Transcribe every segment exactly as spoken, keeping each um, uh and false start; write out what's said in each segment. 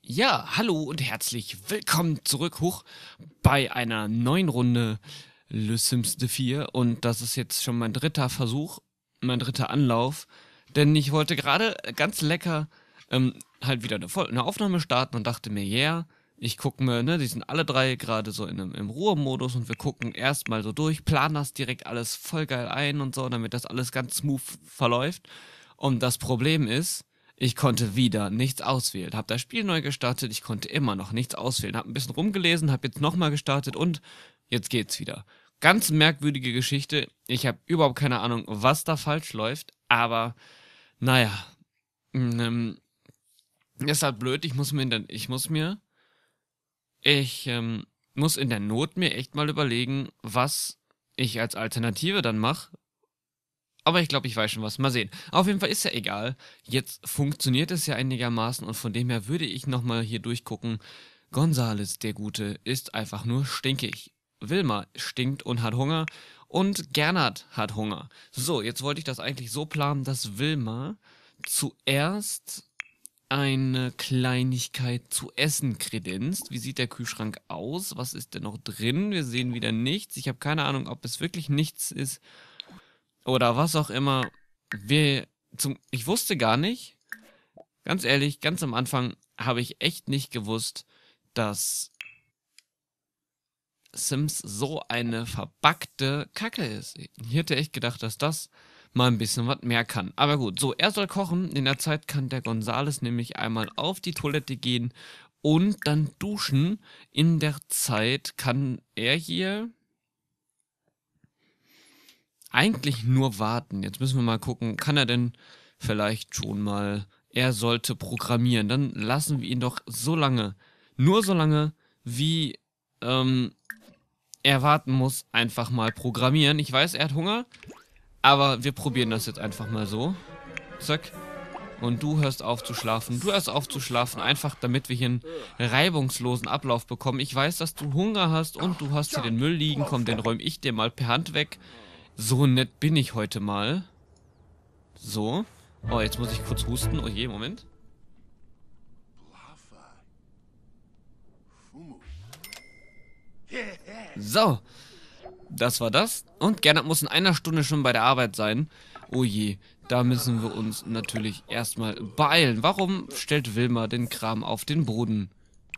Ja, hallo und herzlich willkommen zurück hoch bei einer neuen Runde Le Sims vier und das ist jetzt schon mein dritter Versuch, mein dritter Anlauf, denn ich wollte gerade ganz lecker ähm, halt wieder eine, Voll eine Aufnahme starten und dachte mir, ja, yeah, ich gucke mir, ne, die sind alle drei gerade so in einem, im Ruhemodus und wir gucken erstmal so durch, planen das direkt alles voll geil ein und so, damit das alles ganz smooth verläuft. Und das Problem ist, ich konnte wieder nichts auswählen. Hab das Spiel neu gestartet, ich konnte immer noch nichts auswählen. Hab ein bisschen rumgelesen, hab jetzt nochmal gestartet und jetzt geht's wieder. Ganz merkwürdige Geschichte. Ich habe überhaupt keine Ahnung, was da falsch läuft, aber naja. Ähm, ist halt blöd, ich muss mir in der, ich muss mir, ich ähm, muss in der Not mir echt mal überlegen, was ich als Alternative dann mache. Aber ich glaube, ich weiß schon was. Mal sehen. Auf jeden Fall ist ja egal. Jetzt funktioniert es ja einigermaßen und von dem her würde ich nochmal hier durchgucken. Gonzales, der Gute, ist einfach nur stinkig. Wilma stinkt und hat Hunger und Gernot hat Hunger. So, jetzt wollte ich das eigentlich so planen, dass Wilma zuerst eine Kleinigkeit zu essen kredenzt. Wie sieht der Kühlschrank aus? Was ist denn noch drin? Wir sehen wieder nichts. Ich habe keine Ahnung, ob es wirklich nichts ist oder was auch immer. Wir zum, ich wusste gar nicht, ganz ehrlich, ganz am Anfang habe ich echt nicht gewusst, dass Sims so eine verbackte Kacke ist. Ich hätte echt gedacht, dass das mal ein bisschen was mehr kann. Aber gut, so, er soll kochen. In der Zeit kann der Gonzales nämlich einmal auf die Toilette gehen und dann duschen. In der Zeit kann er hier eigentlich nur warten. Jetzt müssen wir mal gucken, kann er denn vielleicht schon mal, er sollte programmieren. Dann lassen wir ihn doch so lange, nur so lange, wie ähm, er warten muss, einfach mal programmieren. Ich weiß, er hat Hunger, aber wir probieren das jetzt einfach mal so. Zack. Und du hörst auf zu schlafen. Du hörst auf zu schlafen, einfach damit wir hier einen reibungslosen Ablauf bekommen. Ich weiß, dass du Hunger hast und du hast hier den Müll liegen. Komm, den räume ich dir mal per Hand weg. So nett bin ich heute mal. So. Oh, jetzt muss ich kurz husten. Oh je, Moment. So. Das war das. Und Gernot muss in einer Stunde schon bei der Arbeit sein. Oh je, da müssen wir uns natürlich erstmal beeilen. Warum stellt Wilma den Kram auf den Boden?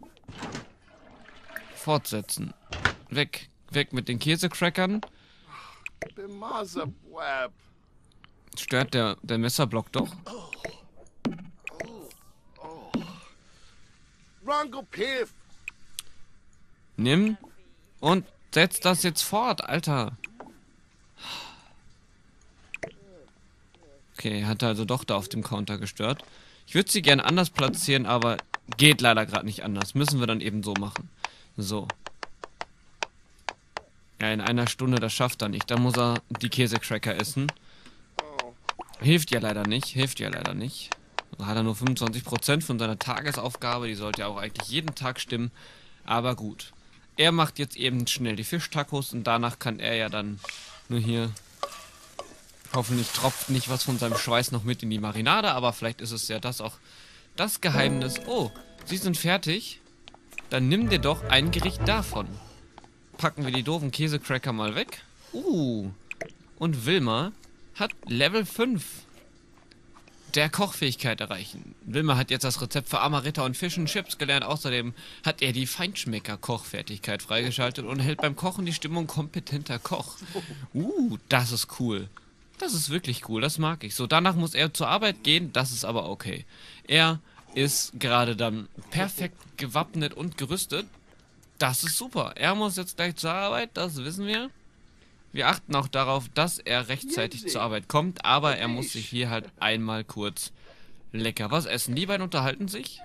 Fortsetzen. Weg. Weg mit den Käsecrackern. Stört der, der Messerblock doch? Nimm und setz das jetzt fort, Alter. Okay, hat also doch da auf dem Counter gestört. Ich würde sie gerne anders platzieren, aber geht leider gerade nicht anders. Müssen wir dann eben so machen. So. Ja, in einer Stunde, das schafft er nicht. Da muss er die Käsecracker essen. Hilft ja leider nicht, hilft ja leider nicht. Da hat er nur fünfundzwanzig Prozent von seiner Tagesaufgabe, die sollte ja auch eigentlich jeden Tag stimmen. Aber gut. Er macht jetzt eben schnell die Fischtacos und danach kann er ja dann nur hier... Hoffentlich tropft nicht was von seinem Schweiß noch mit in die Marinade, aber vielleicht ist es ja das auch das Geheimnis. Oh, sie sind fertig. Dann nimm dir doch ein Gericht davon. Packen wir die doofen Käsecracker mal weg. Uh, und Wilma hat Level fünf der Kochfähigkeit erreichen. Wilma hat jetzt das Rezept für Amaretta und Fish und Chips gelernt. Außerdem hat er die Feinschmecker-Kochfertigkeit freigeschaltet und hält beim Kochen die Stimmung kompetenter Koch. Uh, das ist cool. Das ist wirklich cool, das mag ich. So, danach muss er zur Arbeit gehen, das ist aber okay. Er ist gerade dann perfekt gewappnet und gerüstet. Das ist super. Er muss jetzt gleich zur Arbeit, das wissen wir. Wir achten auch darauf, dass er rechtzeitig zur Arbeit kommt, aber er muss sich hier halt einmal kurz lecker was essen. Die beiden unterhalten sich?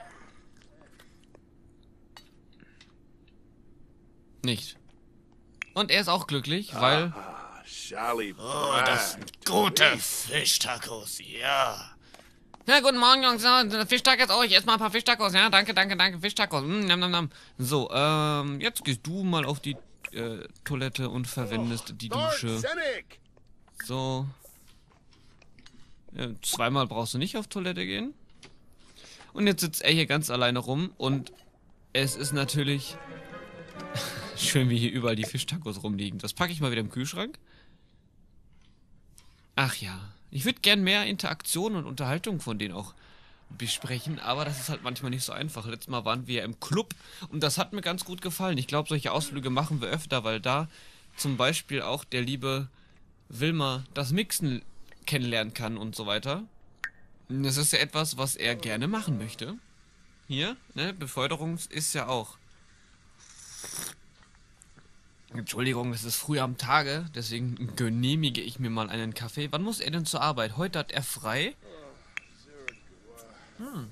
Nicht. Und er ist auch glücklich, weil... Oh, das sind gute Fischtacos, ja. Ja, guten Morgen, Jungs. Ja, Fischtacos. Oh, ich esse mal ein paar Fischtacos. Ja, danke, danke, danke. Fischtacos. Mm, nam, nam, nam. So, ähm, jetzt gehst du mal auf die äh, Toilette und verwendest die Dusche. So. Ja, zweimal brauchst du nicht auf Toilette gehen. Und jetzt sitzt er hier ganz alleine rum und es ist natürlich schön, wie hier überall die Fischtacos rumliegen. Das packe ich mal wieder im Kühlschrank. Ach ja, ich würde gern mehr Interaktion und Unterhaltung von denen auch besprechen, aber das ist halt manchmal nicht so einfach. Letztes Mal waren wir im Club und das hat mir ganz gut gefallen. Ich glaube, solche Ausflüge machen wir öfter, weil da zum Beispiel auch der liebe Wilmer das Mixen kennenlernen kann und so weiter. Das ist ja etwas, was er gerne machen möchte. Hier, ne, Beförderung ist ja auch. Entschuldigung, es ist früh am Tage, deswegen genehmige ich mir mal einen Kaffee. Wann muss er denn zur Arbeit? Heute hat er frei. Hm.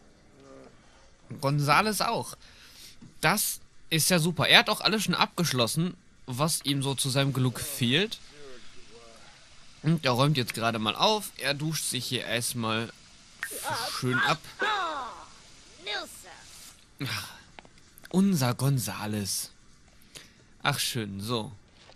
Gonzales auch. Das ist ja super. Er hat auch alles schon abgeschlossen, was ihm so zu seinem Glück fehlt. Und er räumt jetzt gerade mal auf. Er duscht sich hier erstmal schön ab. Ach, unser Gonzales. Ach schön, so.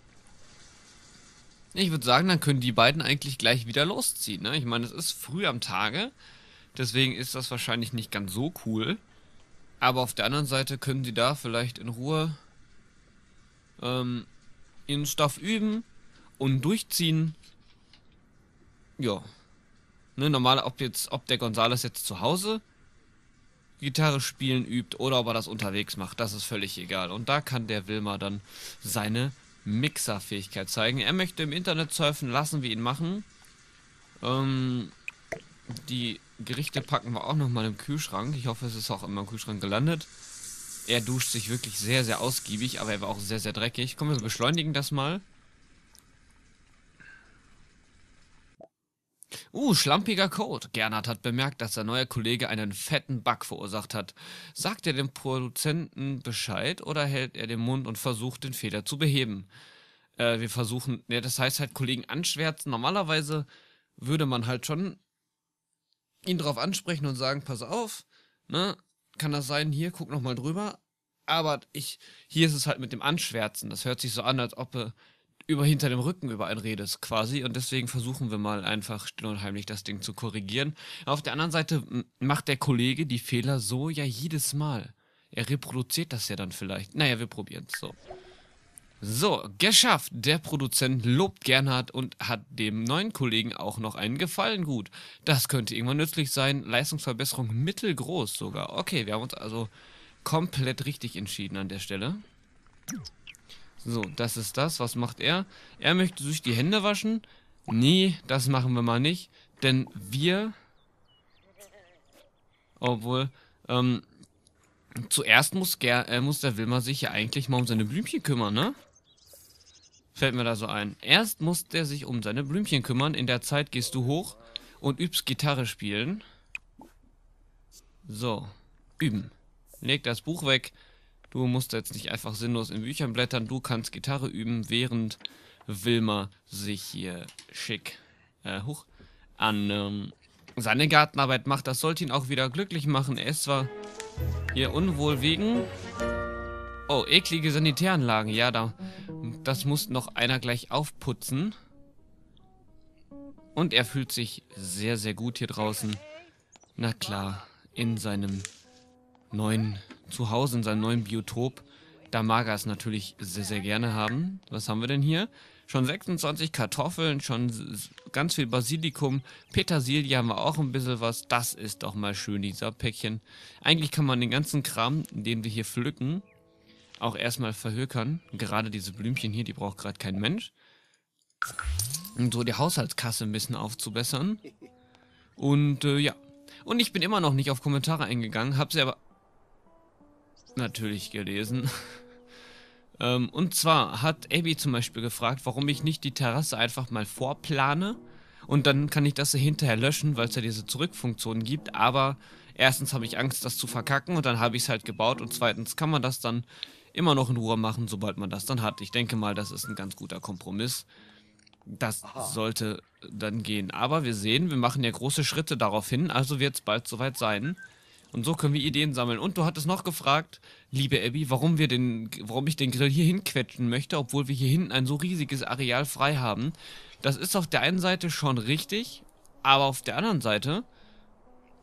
Ich würde sagen, dann können die beiden eigentlich gleich wieder losziehen, ne? Ich meine, es ist früh am Tage. Deswegen ist das wahrscheinlich nicht ganz so cool. Aber auf der anderen Seite können sie da vielleicht in Ruhe ähm, ihren Stoff üben und durchziehen. Ja. Ne, normal, ob jetzt, ob der Gonzales jetzt zu Hause Gitarre spielen übt oder ob er das unterwegs macht, das ist völlig egal. Und da kann der Wilmer dann seine Mixerfähigkeit zeigen. Er möchte im Internet surfen, lassen wir ihn machen. Ähm, die Gerichte packen wir auch nochmal im Kühlschrank. Ich hoffe, es ist auch immer im Kühlschrank gelandet. Er duscht sich wirklich sehr, sehr ausgiebig, aber er war auch sehr, sehr dreckig. Komm, wir beschleunigen das mal. Uh, schlampiger Code. Gernot hat bemerkt, dass sein neuer Kollege einen fetten Bug verursacht hat. Sagt er dem Produzenten Bescheid oder hält er den Mund und versucht, den Fehler zu beheben? Äh, wir versuchen, ja, das heißt halt Kollegen anschwärzen. Normalerweise würde man halt schon ihn drauf ansprechen und sagen, pass auf, ne, kann das sein, hier, guck nochmal drüber. Aber ich, hier ist es halt mit dem Anschwärzen. Das hört sich so an, als ob er über hinter dem Rücken über einen redest quasi, und deswegen versuchen wir mal einfach still und heimlich das Ding zu korrigieren. Auf der anderen Seite macht der Kollege die Fehler so ja jedes Mal. Er reproduziert das ja dann vielleicht. Naja, wir probieren es so. So, geschafft. Der Produzent lobt Gernot und hat dem neuen Kollegen auch noch einen Gefallen gut. Das könnte irgendwann nützlich sein. Leistungsverbesserung mittelgroß sogar. Okay, wir haben uns also komplett richtig entschieden an der Stelle. So, das ist das. Was macht er? Er möchte sich die Hände waschen. Nee, das machen wir mal nicht. Denn wir... Obwohl, ähm... zuerst muss, Ger äh, muss der Wilmer sich ja eigentlich mal um seine Blümchen kümmern, ne? Fällt mir da so ein. Erst muss der sich um seine Blümchen kümmern. In der Zeit gehst du hoch und übst Gitarre spielen. So, üben. Leg das Buch weg. Du musst jetzt nicht einfach sinnlos in Büchern blättern. Du kannst Gitarre üben, während Wilmer sich hier schick äh, hoch an ähm, seine Gartenarbeit macht. Das sollte ihn auch wieder glücklich machen. Er ist zwar hier unwohl wegen... Oh, eklige Sanitäranlagen. Ja, da, das muss noch einer gleich aufputzen. Und er fühlt sich sehr, sehr gut hier draußen. Na klar, in seinem neuen Zuhause, in seinem neuen Biotop. Da mag er es natürlich sehr, sehr gerne haben. Was haben wir denn hier? Schon sechsundzwanzig Kartoffeln, schon ganz viel Basilikum. Petersilie haben wir auch ein bisschen was. Das ist doch mal schön, dieser Päckchen. Eigentlich kann man den ganzen Kram, den wir hier pflücken, auch erstmal verhökern. Gerade diese Blümchen hier, die braucht gerade kein Mensch. Um so die Haushaltskasse ein bisschen aufzubessern. Und äh, ja. Und ich bin immer noch nicht auf Kommentare eingegangen, habe sie aber natürlich gelesen. ähm, und zwar hat Abby zum Beispiel gefragt, warum ich nicht die Terrasse einfach mal vorplane. Und dann kann ich das hinterher löschen, weil es ja diese Zurückfunktion gibt. Aber erstens habe ich Angst, das zu verkacken, und dann habe ich es halt gebaut. Und zweitens kann man das dann immer noch in Ruhe machen, sobald man das dann hat. Ich denke mal, das ist ein ganz guter Kompromiss. Das sollte dann gehen. Aber wir sehen, wir machen ja große Schritte darauf hin, also wird es bald soweit sein. Und so können wir Ideen sammeln. Und du hattest noch gefragt, liebe Abby, warum wir den, warum ich den Grill hier hinquetschen möchte, obwohl wir hier hinten ein so riesiges Areal frei haben. Das ist auf der einen Seite schon richtig, aber auf der anderen Seite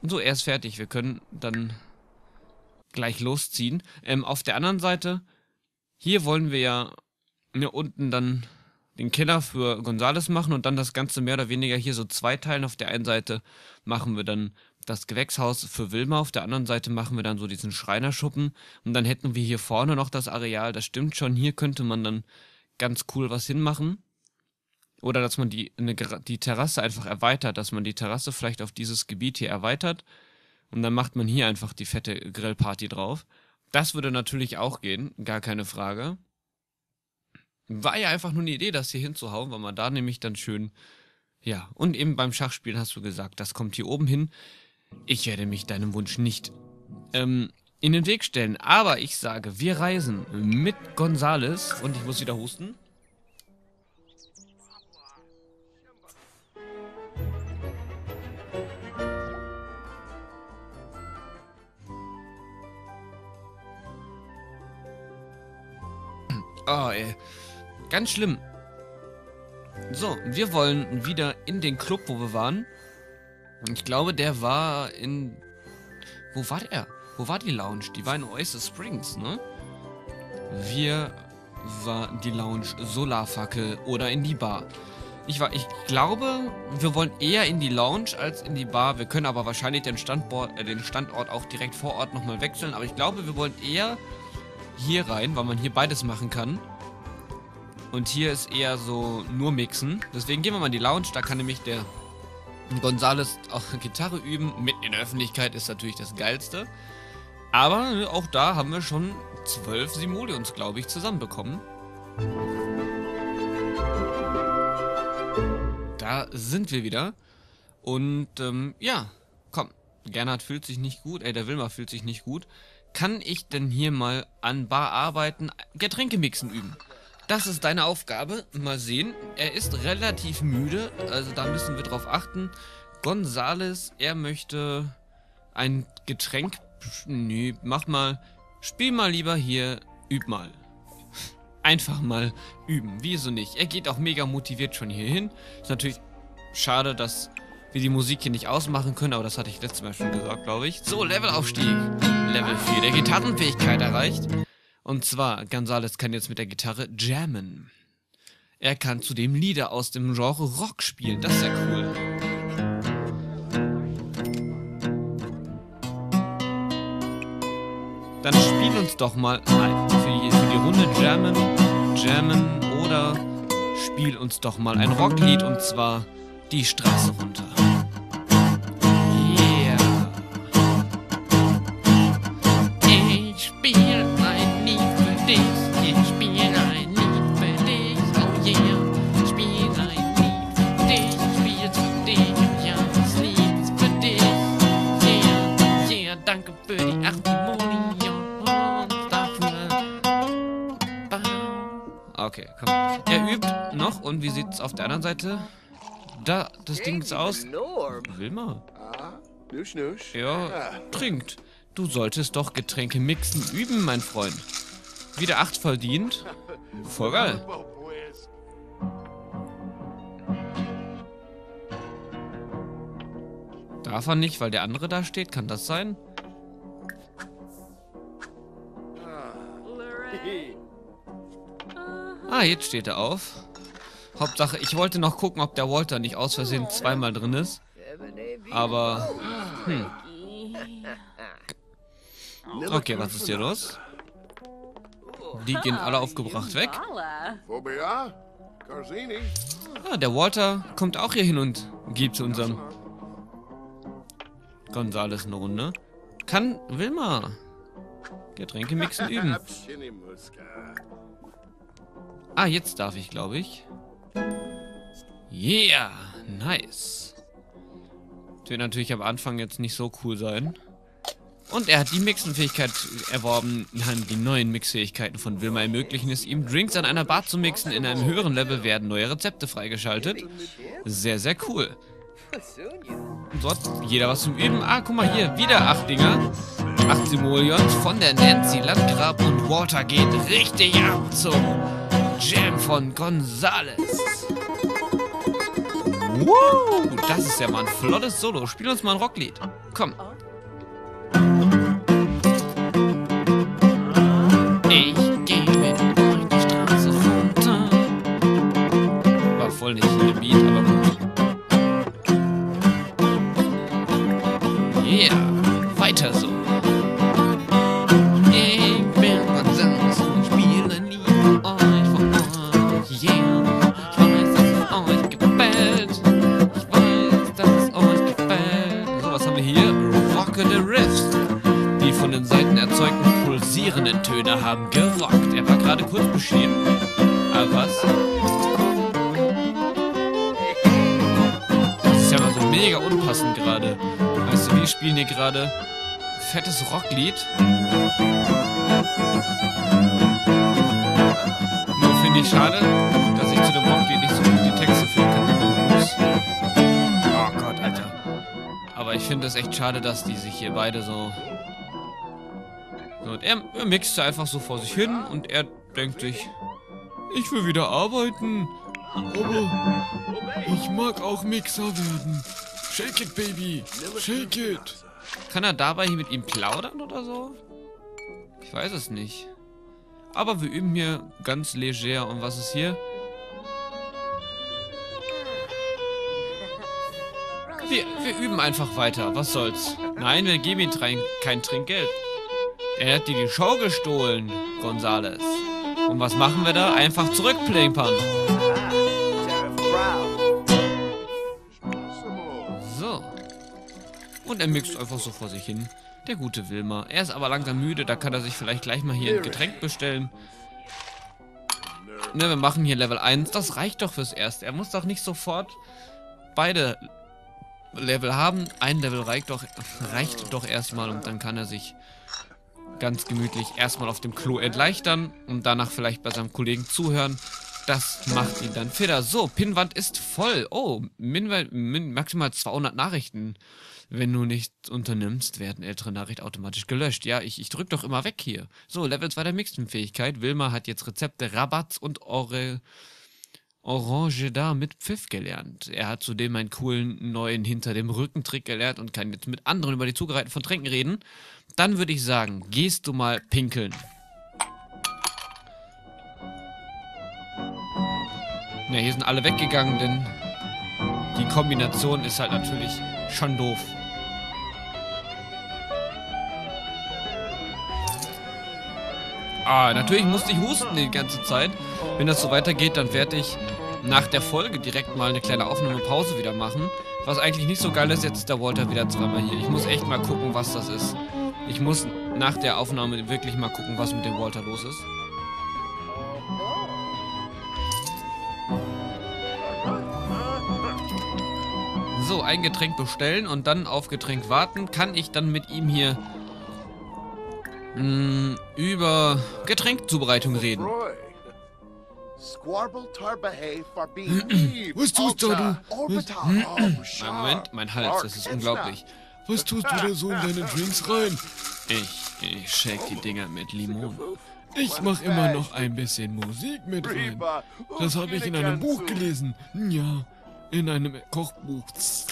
So, er ist fertig. Wir können dann gleich losziehen. Ähm, auf der anderen Seite, hier wollen wir ja hier unten dann den Keller für Gonzales machen und dann das Ganze mehr oder weniger hier so zweiteilen. Auf der einen Seite machen wir dann das Gewächshaus für Wilma, auf der anderen Seite machen wir dann so diesen Schreinerschuppen und dann hätten wir hier vorne noch das Areal. Das stimmt schon, hier könnte man dann ganz cool was hinmachen. Oder dass man die, eine, die Terrasse einfach erweitert, dass man die Terrasse vielleicht auf dieses Gebiet hier erweitert und dann macht man hier einfach die fette Grillparty drauf. Das würde natürlich auch gehen, gar keine Frage. War ja einfach nur eine Idee, das hier hinzuhauen, weil man da nämlich dann schön... Ja, und eben beim Schachspielen hast du gesagt, das kommt hier oben hin. Ich werde mich deinem Wunsch nicht ähm, in den Weg stellen, aber ich sage, wir reisen mit Gonzales und ich muss wieder husten. Oh, ey. Ganz schlimm. So, wir wollen wieder in den Club, wo wir waren. Ich glaube, der war in... Wo war der? Wo war die Lounge? Die war in Oasis Springs, ne? Wir war die Lounge Solarfackel oder in die Bar. Ich, war, ich glaube, wir wollen eher in die Lounge als in die Bar. Wir können aber wahrscheinlich den Standort, äh, den Standort auch direkt vor Ort nochmal wechseln. Aber ich glaube, wir wollen eher hier rein, weil man hier beides machen kann. Und hier ist eher so nur mixen. Deswegen gehen wir mal in die Lounge. Da kann nämlich der Gonzales auch Gitarre üben. Mitten in der Öffentlichkeit ist natürlich das Geilste. Aber auch da haben wir schon zwölf Simoleons, glaube ich, zusammenbekommen. Da sind wir wieder. Und ähm, ja, komm. Gernot fühlt sich nicht gut. Ey, der Wilma fühlt sich nicht gut. Kann ich denn hier mal an Bar arbeiten? Getränke mixen üben. Das ist deine Aufgabe. Mal sehen. Er ist relativ müde. Also da müssen wir drauf achten. Gonzales, er möchte ein Getränk... Nee, mach mal... Spiel mal lieber hier. Üb mal. Einfach mal üben. Wieso nicht? Er geht auch mega motiviert schon hier hin. Ist natürlich schade, dass wir die Musik hier nicht ausmachen können. Aber das hatte ich letztes Mal schon gesagt, glaube ich. So, Levelaufstieg. Level vier der Gitarrenfähigkeit erreicht. Und zwar, Gonzales kann jetzt mit der Gitarre jammen. Er kann zudem Lieder aus dem Genre Rock spielen. Das ist ja cool. Dann spiel uns doch mal ein. Für die, für die Runde jammen, jammen oder spiel uns doch mal ein Rocklied und zwar Die Straße runter. Okay, komm. Er übt noch und wie sieht's auf der anderen Seite? Da, das Ding ist aus. Wilma? Ja, trinkt. Du solltest doch Getränke mixen üben, mein Freund. Wieder acht verdient. Voll geil. Darf er nicht, weil der andere da steht? Kann das sein? Ah, jetzt steht er auf. Hauptsache, ich wollte noch gucken, ob der Walter nicht aus Versehen zweimal drin ist. Aber, hm. Okay, was ist hier los? Die gehen alle aufgebracht weg. Ah, der Walter kommt auch hier hin und gibt zu unserem Gonzales eine Runde. Kann Wilma Getränke mixen üben. Ah, jetzt darf ich, glaube ich. Yeah, nice. Das wird natürlich am Anfang jetzt nicht so cool sein. Und er hat die Mixenfähigkeit erworben. Die neuen Mixfähigkeiten von Wilma ermöglichen es ihm, Drinks an einer Bar zu mixen. In einem höheren Level werden neue Rezepte freigeschaltet. Sehr, sehr cool. Und dort jeder was zum Üben. Ah, guck mal hier, wieder acht Dinger. Acht Simoleons von der Nancy Landgrab und Walter geht richtig ab zum Jam von Gonzales. Woo, das ist ja mal ein flottes Solo. Spiel uns mal ein Rocklied. Komm. Ich gehe mit euch die Straße runter. War voll nicht in dem Beat, aber gut. Yeah, weiter so. Ich bin Konsens und spiele ein Lied für euch, von euch. Yeah, ich weiß, dass es euch gefällt. Ich weiß, dass es euch gefällt. So, was haben wir hier? Rockende Riffs. Die von den Seiten erzeugten pulsierenden Töne haben gerockt. Er war gerade kurz beschrieben. Aber was? Das ist ja mal so mega unpassend gerade. Weißt du, wir spielen hier gerade fettes Rocklied. Nur finde ich schade, dass ich zu dem Rocklied nicht so gut die Texte finden kann. Oh Gott, Alter. Aber ich finde es echt schade, dass die sich hier beide so... so und er, er mixt einfach so vor sich hin und er denkt sich, ich will wieder arbeiten. Aber ich mag auch Mixer werden. Shake it, baby. Shake it. Kann er dabei hier mit ihm plaudern oder so? Ich weiß es nicht. Aber wir üben hier ganz leger. Und was ist hier? Wir, wir üben einfach weiter. Was soll's? Nein, wir geben ihm kein Trinkgeld. Er hat dir die Show gestohlen, Gonzales. Und was machen wir da? Einfach zurückplimpern. So. Und er mixt einfach so vor sich hin. Der gute Wilma. Er ist aber langsam müde, da kann er sich vielleicht gleich mal hier ein Getränk bestellen. Ne, wir machen hier Level eins. Das reicht doch fürs Erste. Er muss doch nicht sofort beide Level haben. Ein Level reicht doch, reicht doch erstmal und dann kann er sich ganz gemütlich erstmal auf dem Klo erleichtern und danach vielleicht bei seinem Kollegen zuhören. Das macht ihn dann fitter. So, Pinnwand ist voll. Oh, min, min, maximal zweihundert Nachrichten. Wenn du nichts unternimmst, werden ältere Nachrichten automatisch gelöscht. Ja, ich, ich drück doch immer weg hier. So, Level zwei der Mixenfähigkeit. Wilma hat jetzt Rezepte Rabatz und Ore, Orange da mit Pfiff gelernt. Er hat zudem einen coolen neuen hinter dem Rückentrick gelernt und kann jetzt mit anderen über die Zubereitung von Tränken reden. Dann würde ich sagen, gehst du mal pinkeln. Ja, hier sind alle weggegangen, denn die Kombination ist halt natürlich schon doof. Ah, natürlich musste ich husten die ganze Zeit. Wenn das so weitergeht, dann werde ich nach der Folge direkt mal eine kleine Aufnahmepause wieder machen. Was eigentlich nicht so geil ist, jetzt ist der Walter wieder zweimal hier. Ich muss echt mal gucken, was das ist. Ich muss nach der Aufnahme wirklich mal gucken, was mit dem Walter los ist. So, ein Getränk bestellen und dann auf Getränk warten. Kann ich dann mit ihm hier mh, über Getränkzubereitung reden? Was tust du, du? Was? Moment, mein Hals, das ist unglaublich. Was tust du da so in deine Drinks rein? Ich, ich shake die Dinger mit Limon. Ich mach immer noch ein bisschen Musik mit rein. Das habe ich in einem Buch gelesen. Ja, in einem Kochbuch.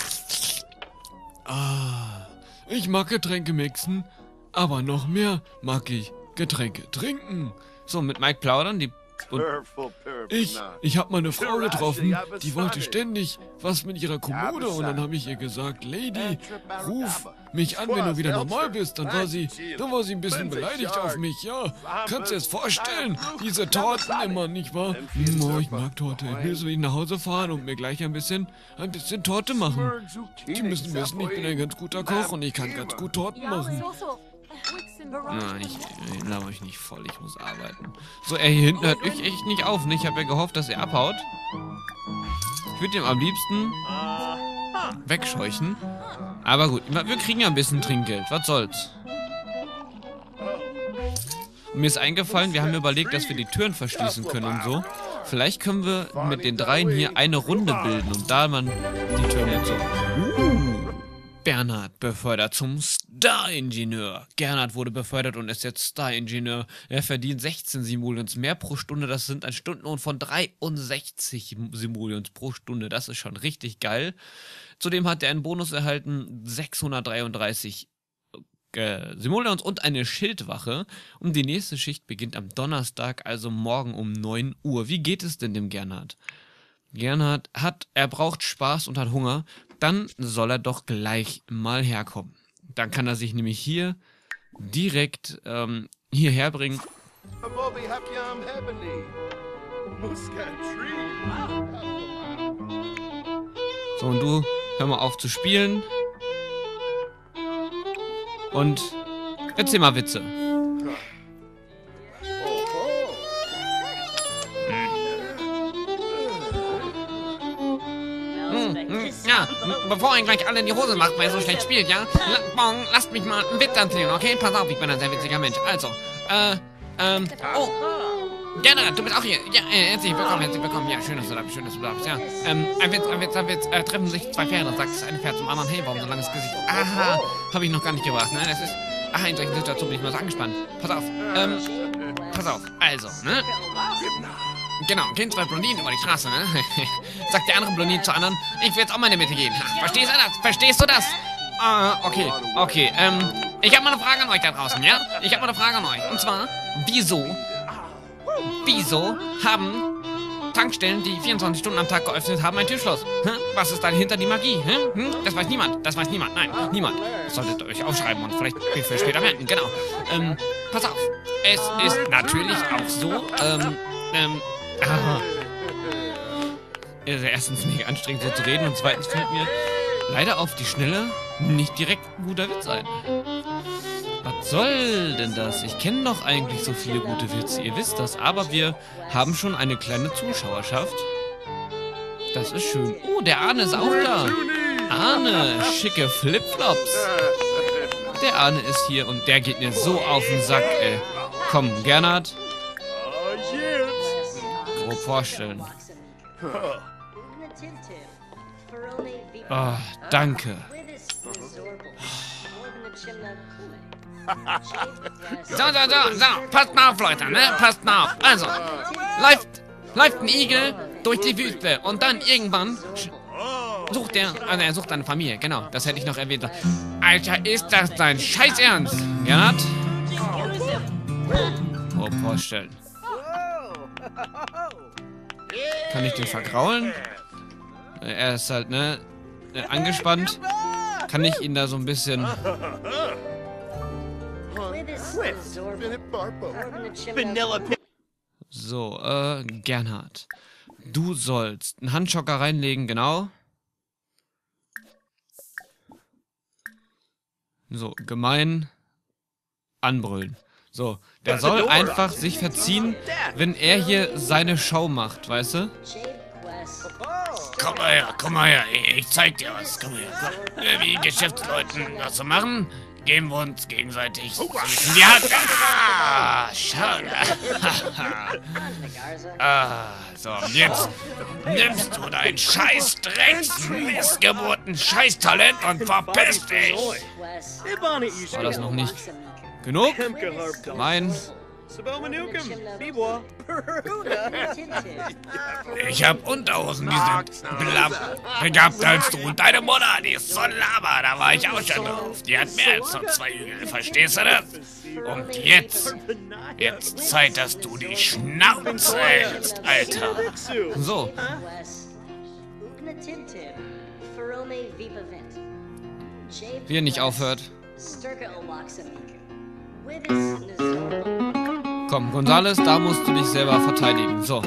Ah, ich mag Getränke mixen, aber noch mehr mag ich Getränke trinken. So, mit Mike plaudern, die... Und ich, ich habe meine Frau getroffen, die wollte ständig was mit ihrer Kommode und dann habe ich ihr gesagt, Lady, ruf mich an, wenn du wieder normal bist. Dann war sie, dann war sie ein bisschen beleidigt auf mich, ja. Kannst du dir das vorstellen? Diese Torten immer, nicht wahr? Hm, oh, ich mag Torte. Ich will so wie nach Hause fahren und mir gleich ein bisschen, ein bisschen Torte machen. Die müssen wissen, ich bin ein ganz guter Koch und ich kann ganz gut Torten machen. Nein, ich, ich laber euch nicht voll, ich muss arbeiten. So, er hier hinten hört euch echt nicht auf, ne? Ich habe ja gehofft, dass er abhaut. Ich würde ihn am liebsten wegscheuchen. Aber gut, wir kriegen ja ein bisschen Trinkgeld, was soll's. Und mir ist eingefallen, wir haben überlegt, dass wir die Türen verschließen können und so. Vielleicht können wir mit den dreien hier eine Runde bilden und da man die Türen jetzt so... Uh, Bernhard befördert zum Star-Ingenieur. Gernot wurde befördert und ist jetzt Star-Ingenieur. Er verdient sechzehn Simoleons mehr pro Stunde. Das sind ein Stundenlohn von dreiundsechzig Simoleons pro Stunde. Das ist schon richtig geil. Zudem hat er einen Bonus erhalten, sechshundertdreiunddreißig äh, Simoleons und eine Schildwache. Und die nächste Schicht beginnt am Donnerstag, also morgen um neun Uhr. Wie geht es denn dem Gernot? Gernot hat, er braucht Spaß und hat Hunger. Dann soll er doch gleich mal herkommen. Dann kann er sich nämlich hier direkt ähm, hierher bringen. So, und du, hör mal auf zu spielen. Und erzähl mal Witze. Ja, bevor ihr gleich alle in die Hose macht, weil ihr so schlecht spielt, ja? Morgen, lasst mich mal einen Witz erzählen, okay? Pass auf, ich bin ein sehr witziger Mensch. Also, äh, ähm, oh, Gernot, du bist auch hier. Ja, äh, herzlich willkommen, herzlich willkommen. Ja, schön, dass du da bist, schön, dass du da bist, ja. Ähm, ein Witz, ein Witz, ein Witz, äh, treffen sich zwei Pferde, sagt das eine Pferd zum anderen, hey, warum so langes Gesicht? Aha, habe ich noch gar nicht gebracht, ne? Das ist, aha, in solchen Situationen bin ich mal so angespannt. Pass auf, ähm, pass auf, also, ne? Genau, gehen zwei Blondinen über die Straße, ne? Sagt der andere Blondine zur anderen, ich will jetzt auch mal in der Mitte gehen. Verstehst du das? Verstehst du das? Ah, okay, okay, ähm, ich habe mal eine Frage an euch da draußen, ja? Ich habe mal eine Frage an euch. Und zwar, wieso, wieso haben Tankstellen, die vierundzwanzig Stunden am Tag geöffnet haben, ein Türschloss? Hm? Was ist dahinter die Magie? Hm? Hm? Das weiß niemand, das weiß niemand, nein, niemand. Das solltet ihr euch aufschreiben und vielleicht für später merken, genau. Ähm, pass auf, es ist natürlich auch so, ähm, ähm, ah. Also erstens mega anstrengend so zu reden und zweitens fällt mir leider auf die Schnelle nicht direkt ein guter Witz ein. Was soll denn das? Ich kenne doch eigentlich so viele gute Witze, ihr wisst das, aber wir haben schon eine kleine Zuschauerschaft. Das ist schön. Oh, der Arne ist auch da. Arne, schicke Flipflops. Der Arne ist hier und der geht mir so auf den Sack, ey. Komm, Gernot. Grob vorstellen. Oh, danke. So, so, so, so, passt mal auf, Leute, ne? Passt mal auf. Also, läuft, läuft ein Igel durch die Wüste und dann irgendwann sucht er, also er sucht eine Familie, genau, das hätte ich noch erwähnt. Alter, ist das dein Scheiß Ernst? Gernot? Grob vorstellen. Kann ich den vergraulen? Er ist halt, ne, angespannt. Kann ich ihn da so ein bisschen... So, äh, Gernot. Du sollst einen Handschocker reinlegen, genau. So, gemein anbrüllen. So, der soll einfach sich verziehen, wenn er hier seine Show macht, weißt du? Komm mal her, komm mal her, ich zeig dir was, komm her. Komm. Wie Geschäftsleuten das so machen, geben wir uns gegenseitig in die Hand. Ah, schade. Ah, so, und jetzt nimmst du dein scheiß Drecks, Missgeburten, Scheißtalent und verpiss dich. War das noch nicht genug? Mein... Ich hab Unterhosen, die sind begabter als du. Und deine Mutter, die ist so laber, da war ich auch schon drauf. Die hat mehr als nur zwei Hügel, verstehst du das? Und jetzt, jetzt Zeit, dass du die Schnauze hältst, Alter. So. Wie er nicht aufhört. Komm, Gonzales, da musst du dich selber verteidigen. So.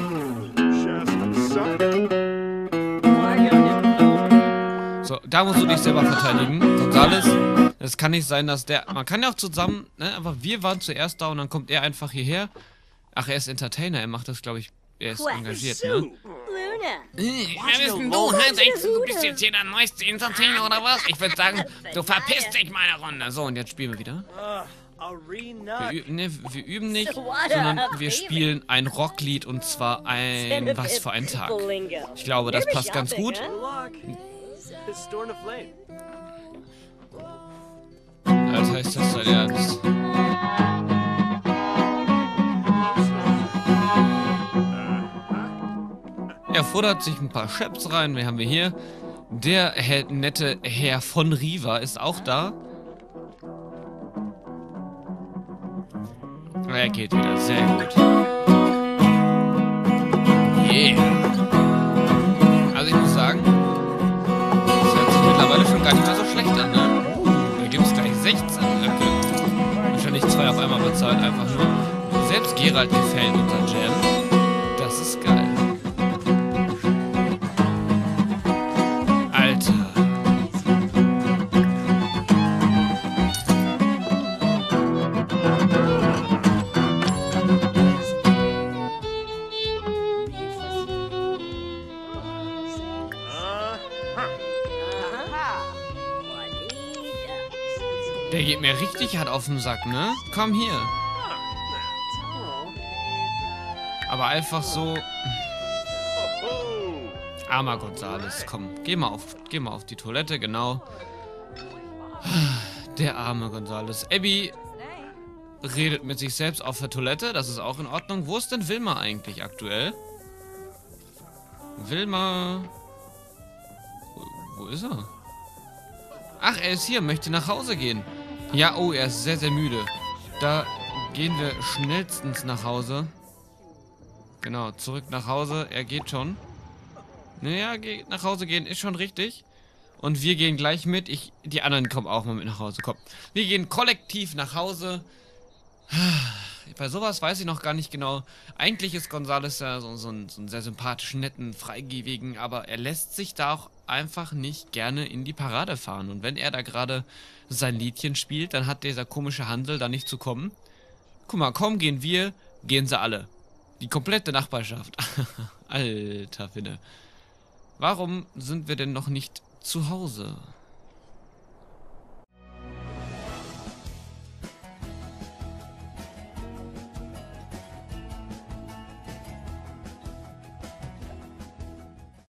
So, da musst du dich selber verteidigen. Gonzales, es kann nicht sein, dass der... Man kann ja auch zusammen, ne? Aber wir waren zuerst da und dann kommt er einfach hierher. Ach, er ist Entertainer, er macht das, glaube ich... Er ist engagiert, ne? Wer bist denn du? Denkst du, du bist jetzt hier der neueste Entertainer oder was? Ich würde sagen, du verpisst dich meine Runde. So, und jetzt spielen wir wieder. Wir, üb ne, wir üben nicht, sondern wir spielen ein Rocklied und zwar ein Was für ein Tag. Ich glaube, das passt ganz gut. Alter, ist das dein Ernst? Er futtert sich ein paar Chaps rein. Wen haben wir hier? Der Herr, nette Herr von Riva ist auch da. Er geht wieder. Sehr gut. Yeah. Also ich muss sagen, das hört sich mittlerweile schon gar nicht mehr so schlecht an, ne? Uh, da gibt es gleich sechzehn Blöcke. Wahrscheinlich zwei auf einmal bezahlt, einfach nur. Selbst Geralt gefällt unser Jam. Das ist geil. Alter. Der geht mir richtig hart auf den Sack, ne? Komm hier. Aber einfach so... Armer Gonzales, komm. Geh mal auf, geh mal auf die Toilette, genau. Der arme Gonzales. Abby redet mit sich selbst auf der Toilette, das ist auch in Ordnung. Wo ist denn Wilma eigentlich aktuell? Wilma... Wo, wo ist er? Ach, er ist hier, möchte nach Hause gehen. Ja, oh, er ist sehr, sehr müde. Da gehen wir schnellstens nach Hause. Genau, zurück nach Hause. Er geht schon. Naja, nach Hause gehen ist schon richtig. Und wir gehen gleich mit. Ich, die anderen kommen auch mal mit nach Hause. Komm. Wir gehen kollektiv nach Hause. Bei sowas weiß ich noch gar nicht genau. Eigentlich ist Gonzales ja so, so, ein, so ein sehr sympathisch, netten, freigebigen, aber er lässt sich da auch einfach nicht gerne in die Parade fahren. Und wenn er da gerade sein Liedchen spielt, dann hat dieser komische Hansel da nicht zu kommen. Guck mal, kaum gehen wir, gehen sie alle. Die komplette Nachbarschaft. Alter Finne. Warum sind wir denn noch nicht zu Hause?